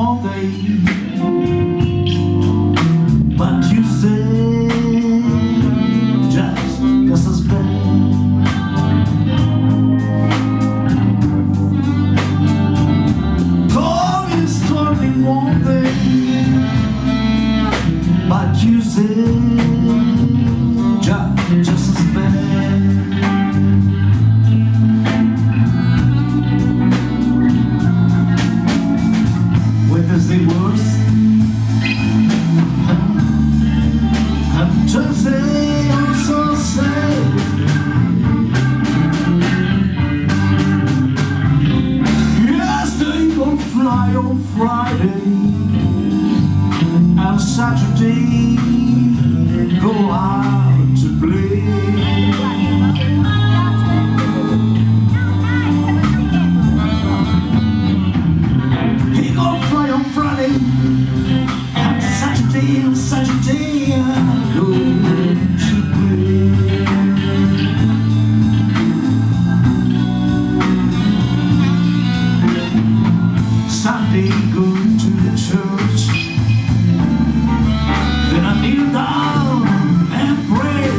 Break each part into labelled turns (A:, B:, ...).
A: all day, but Tuesday just as bad. Call is starting all day, but Tuesday just as bad. Wednesday worse, and Thursday also sad. Yesterday will fly on Friday, and Saturday go out to play. Saturday I go to play. Sunday go to the church, then I kneel down and pray.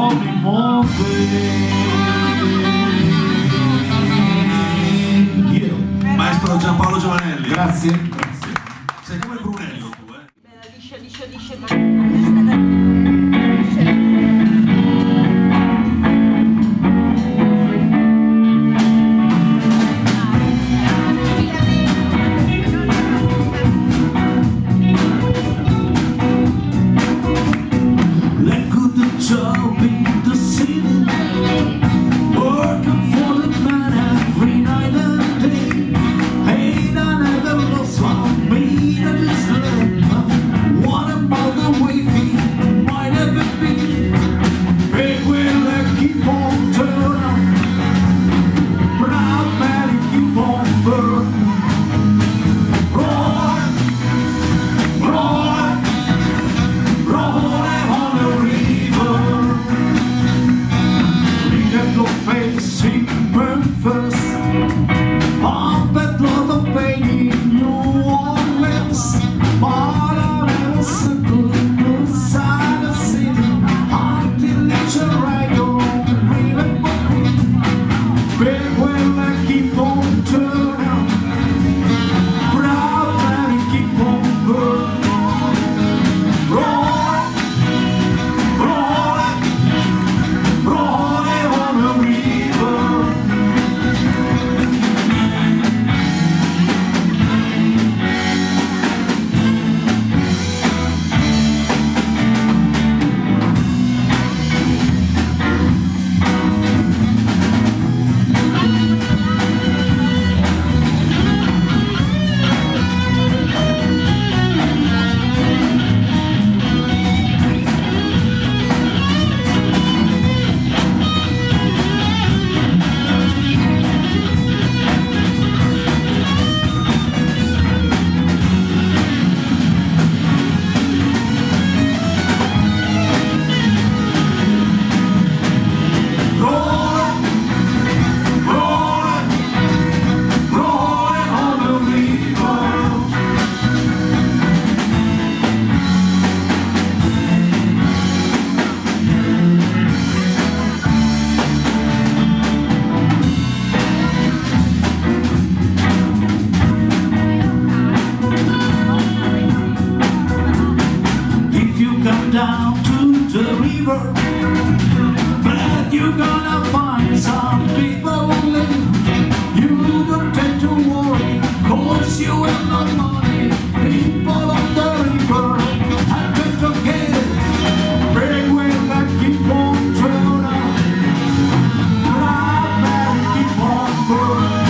A: me muove.
B: Maestro Giampaolo Giovanelli.
A: Grazie.
B: Sei come Brunello tu,
A: Job in the city, working for the man every night and day. Ain't I never lost one beat of this land. What about the way he might ever be? Big will I keep on turning, proud man keep on burning. Facing breakfast, pump and blow the pain in New Orleans. But I never circle the side of city until it's a right on the river. Big will I keep on turning, proud man keep on burning. Down to the river, but you're gonna find some people who live. You don't tend to worry, cause you have no money. People on the river, I bet to get it. Big will I keep on turning, proud man keep on burning.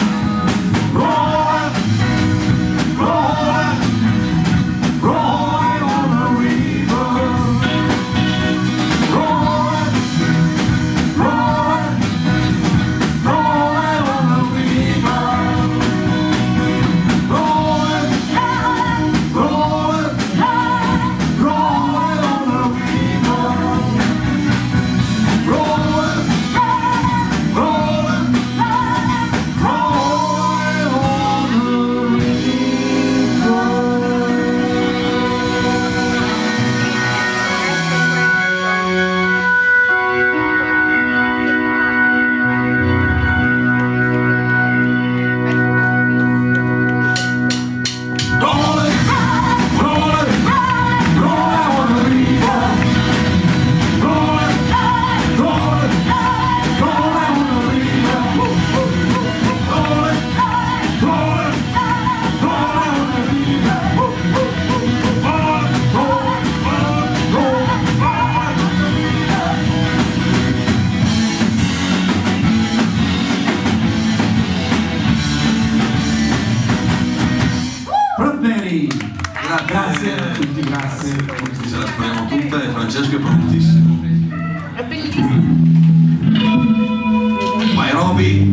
A: Grazie a tutti, grazie.
B: Ce la spariamo tutta e Francesco è prontissimo.
C: È bellissimo.
B: Vai Roby!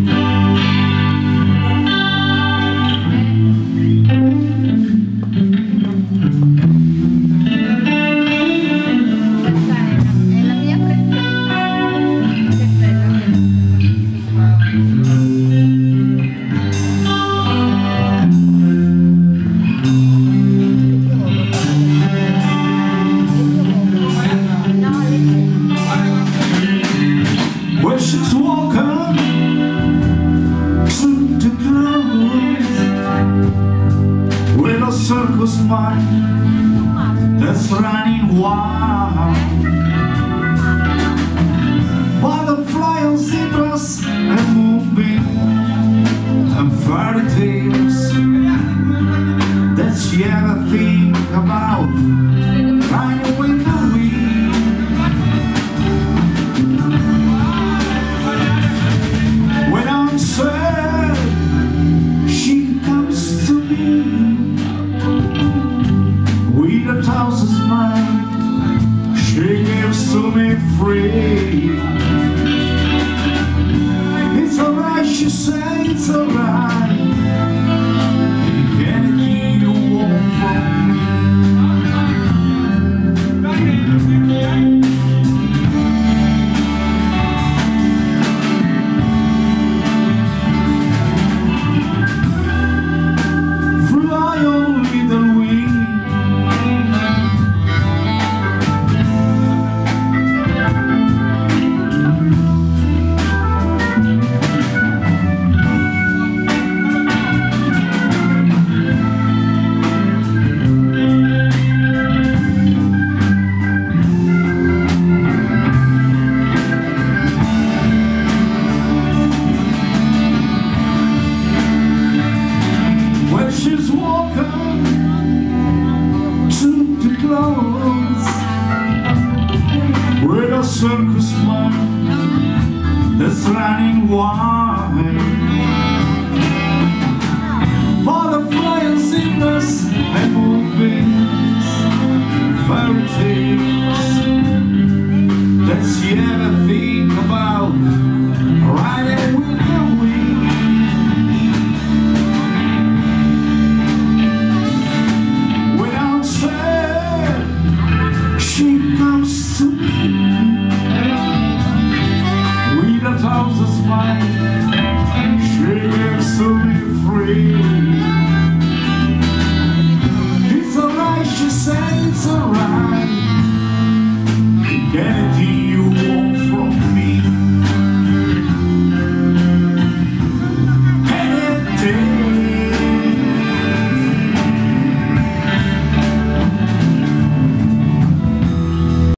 C: No,
A: wild. Butterfly and zebras and moonbeam and fairy tales that you ever think about, kind of with the wind. When I'm sad, she comes to me with 1,000 smiles she gives to me free. It's alright, she says, it's alright. Take anything you want from me. Fly on little wing. She's walking to the clothes with a circus mind that's running wild. Butterfly and zebras and moonbeams, fairy tales that you ever think about.